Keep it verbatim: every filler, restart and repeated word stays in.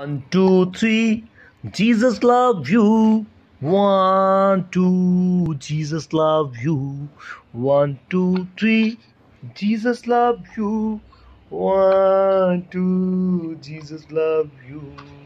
One, two, three. Jesus love you. One, two. Jesus love you. One, two, three. Jesus love you. One, two. Jesus love you.